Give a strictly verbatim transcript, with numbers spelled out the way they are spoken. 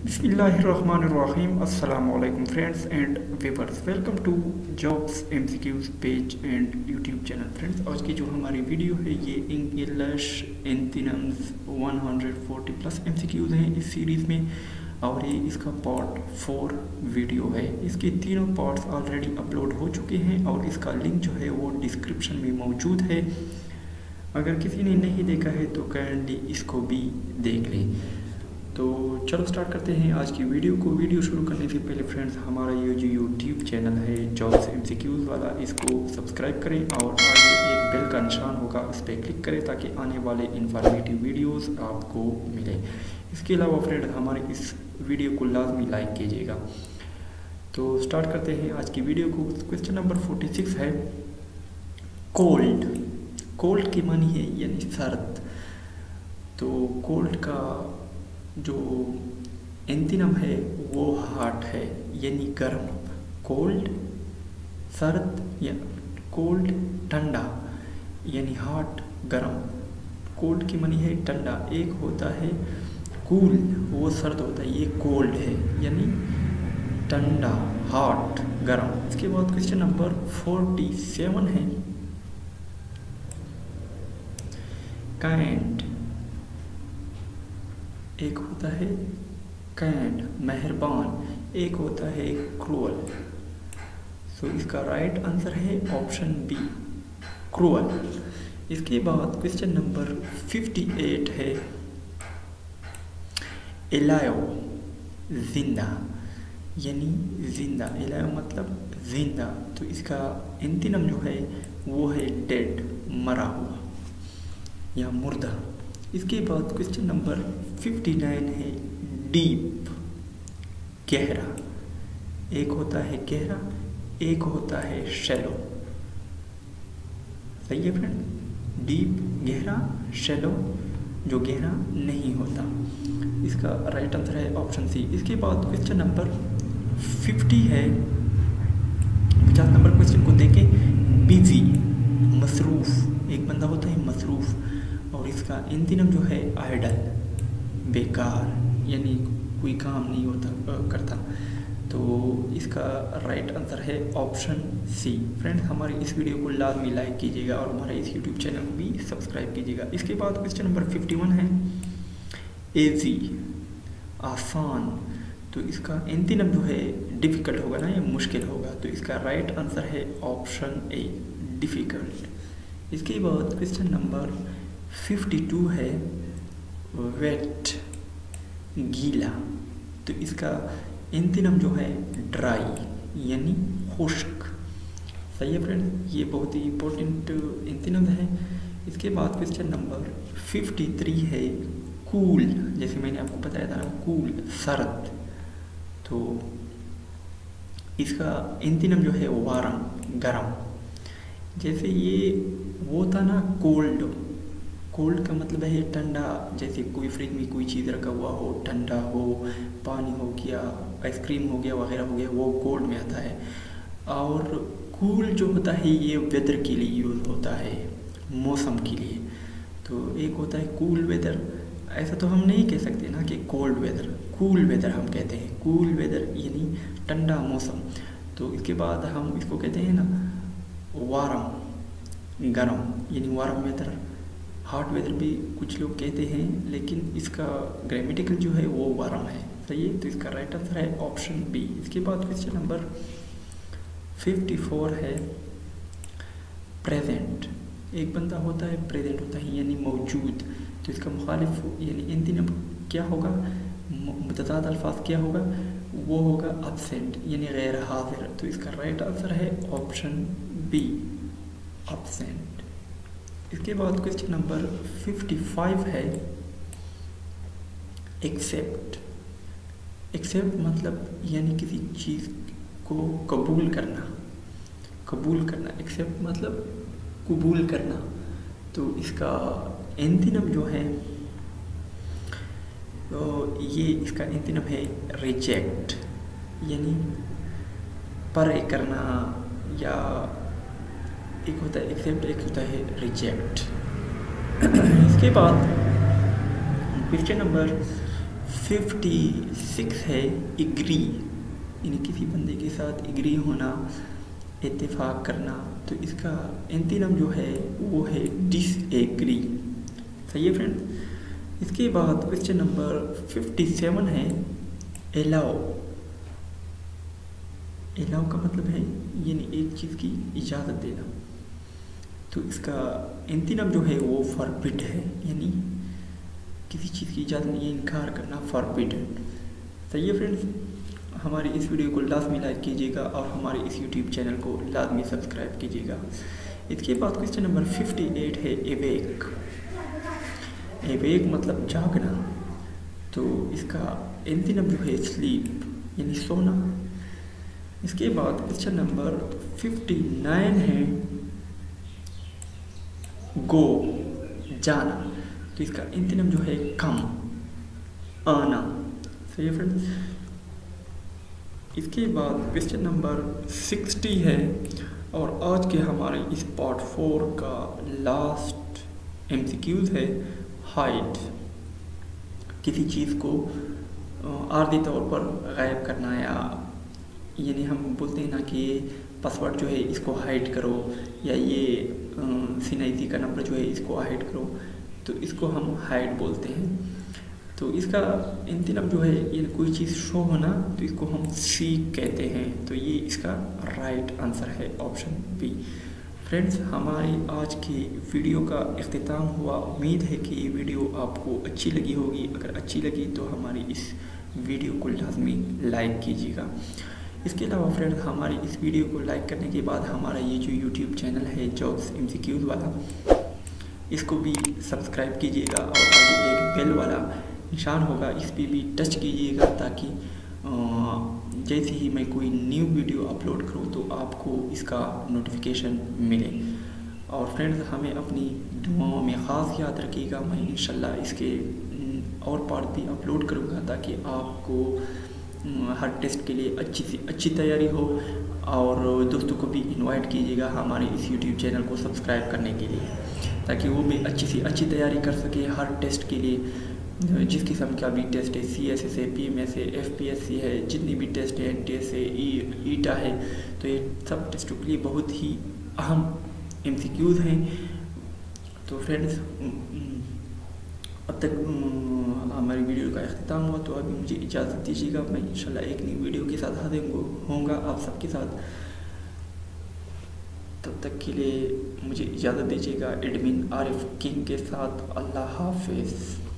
बिस्मिल्लाहिर्रहमानिर्रहीम अस्सलाम वालेकुम friends and viewers, welcome to jobs MCQs page and YouTube channel. Friends, आज की जो हमारी वीडियो है ये इंग्लिश एंथोनिम्स एक सौ चालीस प्लस एमसीक्यूज हैं इस सीरीज़ में, और ये इसका पार्ट फोर वीडियो है। इसके तीनों पार्ट्स ऑलरेडी अपलोड हो चुके हैं और इसका लिंक जो है वो डिस्क्रिप्शन में मौजूद है। अगर किसी ने नहीं देखा है तो काइंडली इसको भी देख लें। तो चलो स्टार्ट करते हैं आज की वीडियो को। वीडियो शुरू करने से पहले फ्रेंड्स, हमारा ये जो यूट्यूब चैनल है जॉब्स एमसीक्यूज वाला, इसको सब्सक्राइब करें और आगे एक बेल का निशान होगा, उस पर क्लिक करें ताकि आने वाले इंफॉर्मेटिव वीडियोस आपको मिले। इसके अलावा फ्रेंड्स, हमारे इस वीडियो को लाजमी लाइक कीजिएगा। तो स्टार्ट करते हैं आज की वीडियो को। क्वेश्चन नंबर फोर्टी सिक्स है कोल्ड। कोल्ड की मानी है यानी सर्द। तो कोल्ड का जो एंथोनिम है वो हॉट है यानी गर्म। कोल्ड सर्द या कोल्ड ठंडा यानी हॉट गर्म। कोल्ड की मानी है ठंडा। एक होता है कूल, वो सर्द होता है, ये कोल्ड है यानी ठंडा हॉट गर्म। इसके बाद क्वेश्चन नंबर फोर्टी सेवन है काइंड। एक होता है काइंड मेहरबान, एक होता है क्रूअल। सो इसका राइट आंसर है ऑप्शन बी क्रूअल। इसके बाद क्वेश्चन नंबर फिफ्टी एट है एलायो, जिंदा यानी जिंदा। एलायो मतलब जिंदा। तो इसका एंथोनिम जो है वो है डेड, मरा हुआ या मुर्दा। इसके बाद क्वेश्चन नंबर फिफ्टी नाइन है डीप, गहरा। एक होता है गहरा, एक होता है शैलो। सही है फ्रेंड, डीप गहरा, शैलो जो गहरा नहीं होता। इसका राइट आंसर है ऑप्शन सी। इसके बाद क्वेश्चन नंबर फिफ्टी है, पचास नंबर क्वेश्चन को देखें। बिजी, मसरूफ। एक बंदा होता है मसरूफ और इसका एंथोनिम जो है आइडल, बेकार यानी कोई काम नहीं होता करता। तो इसका राइट आंसर है ऑप्शन सी। फ्रेंड्स, हमारी इस वीडियो को लाजमी लाइक कीजिएगा और हमारे इस यूट्यूब चैनल को भी सब्सक्राइब कीजिएगा। इसके बाद क्वेश्चन नंबर फिफ्टी वन है एजी, आसान। तो इसका एंथोनिम जो है डिफ़िकल्ट होगा ना, या मुश्किल होगा। तो इसका राइट आंसर है ऑप्शन ए डिफ़िकल्ट। इसके बाद क्वेश्चन नंबर फिफ्टी टू है वेट, गीला। तो इसका एंथोनिम जो है ड्राई यानी खुश्क। सही है फ्रेंड्स, ये बहुत ही इंपॉर्टेंट एंथोनिम है। इसके बाद क्वेश्चन नंबर फिफ्टी थ्री है कूल। जैसे मैंने आपको बताया था ना, कूल सर्द। तो इसका एंथोनिम जो है वारम, गरम। जैसे ये वो था ना कोल्ड, कोल्ड का मतलब है ठंडा। जैसे कोई फ्रिज में कोई चीज़ रखा हुआ हो, ठंडा हो, पानी हो गया, आइसक्रीम हो गया, वगैरह हो गया, वो कोल्ड में आता है। और कूल जो होता है ये वेदर के लिए यूज़ होता है, मौसम के लिए। तो एक होता है कूल वेदर। ऐसा तो हम नहीं कह सकते ना कि कोल्ड वेदर, कूल वेदर हम कहते हैं। कूल वेदर यानी ठंडा मौसम। तो इसके बाद हम इसको कहते हैं ना वारम, गरम यानी वारम वेदर। हॉट वेदर भी कुछ लोग कहते हैं, लेकिन इसका ग्रामेटिकल जो है वो वारम है। सही है, तो इसका राइट आंसर है ऑप्शन बी। इसके बाद क्वेश्चन नंबर फिफ्टी फोर है प्रेजेंट। एक बंदा होता है प्रेजेंट होता है यानी मौजूद। तो इसका मुखालिफ यानी एंथोनिम क्या होगा, मुतज़ाद अल्फाज क्या होगा, वो होगा एब्सेंट यानी गैर हाजिर। तो इसका राइट आंसर है ऑप्शन बी एब्सेंट। इसके बाद क्वेश्चन नंबर फिफ्टी फाइव है एक्सेप्ट। एक्सेप्ट मतलब यानी किसी चीज़ को कबूल करना, कबूल करना। एक्सेप्ट मतलब कबूल करना। तो इसका एंथोनिम जो है तो ये इसका एंथोनिम है रिजेक्ट यानी परे करना। या एक होता है एक्सेप्ट, एक होता है रिजेक्ट। इसके बाद क्वेश्चन नंबर फिफ्टी सिक्स है एग्री, यानी किसी बंदे के साथ एग्री होना, इत्तेफाक करना। तो इसका एंटीनम जो है वो है डिसएग्री। सही है फ्रेंड्स। इसके बाद क्वेश्चन नंबर फिफ्टी सेवन है एलाउ। एलाउ का मतलब है यानी एक चीज़ की इजाज़त देना। तो इसका एंटीनम जो है वो फॉरबिड है, यानी किसी चीज़ की इजाज़त नहीं, इनकार करना, फॉरबिड। सही है फ्रेंड्स। हमारी इस वीडियो को लाजमी लाइक कीजिएगा और हमारे इस यूट्यूब चैनल को लाजमी सब्सक्राइब कीजिएगा। इसके बाद क्वेश्चन नंबर फिफ्टी एट है एवेक। एवेक मतलब जागना। तो इसका एंटीनम जो है स्लीप, यानी सोना। इसके बाद क्वेश्चन नंबर फिफ्टी नाइन है गो, जाना। तो इसका एंटीनम जो है कम, आना। सही है फ्रेंड्स। इसके बाद क्वेश्चन नंबर सिक्सटी है और आज के हमारे इस पार्ट फोर का लास्ट एमसीक्यूज है हाइड। किसी चीज़ को आर्दी तौर पर गायब करना, या यानी हम बोलते हैं ना कि ये पासवर्ड जो है इसको हाइड करो, या ये सीनाइसी का नंबर जो है इसको हाइड करो, तो इसको हम हाइड बोलते हैं। तो इसका एंटीनम जो है ये कोई चीज़ शो होना, तो इसको हम सीक कहते हैं। तो ये इसका राइट आंसर है, ऑप्शन बी। फ्रेंड्स, हमारी आज की वीडियो का इख्तिताम हुआ। उम्मीद है कि ये वीडियो आपको अच्छी लगी होगी। अगर अच्छी लगी तो हमारी इस वीडियो को लाजमी लाइक कीजिएगा। इसके अलावा फ्रेंड्स, हमारी इस वीडियो को लाइक करने के बाद हमारा ये जो यूट्यूब चैनल है जॉब्स एमसीक्यूज वाला, इसको भी सब्सक्राइब कीजिएगा और आगे एक बेल वाला निशान होगा, इस पर भी टच कीजिएगा, ताकि जैसे ही मैं कोई न्यू वीडियो अपलोड करूं तो आपको इसका नोटिफिकेशन मिले। और फ्रेंड्स, हमें अपनी दुआओं में ख़ास याद रखिएगा। मैं इंशाल्लाह इसके और पार्ट भी अपलोड करूंगा, ताकि आपको हर टेस्ट के लिए अच्छी सी अच्छी तैयारी हो। और दोस्तों को भी इनवाइट कीजिएगा हमारे इस यूट्यूब चैनल को सब्सक्राइब करने के लिए, ताकि वो भी अच्छी सी अच्छी तैयारी कर सके हर टेस्ट के लिए। जिस किस्म का भी टेस्ट है, सी एस एस है, पी एम एस है, एफ पी एस सी है, जितनी भी टेस्ट है, एन टी एस है, ई ईटा है, तो ये सब टेस्टों के लिए बहुत ही अहम एम सी क्यूज़ हैं। तो फ्रेंड्स, अब तक हमारी वीडियो का इख्तिताम हुआ, तो अभी मुझे इजाज़त दीजिएगा। मैं इंशाल्लाह एक नई वीडियो के साथ हाजिर होऊंगा आप सबके साथ। तब तक के लिए मुझे इजाज़त दीजिएगा एडमिन आरिफ किंग के साथ। अल्लाह हाफिज़।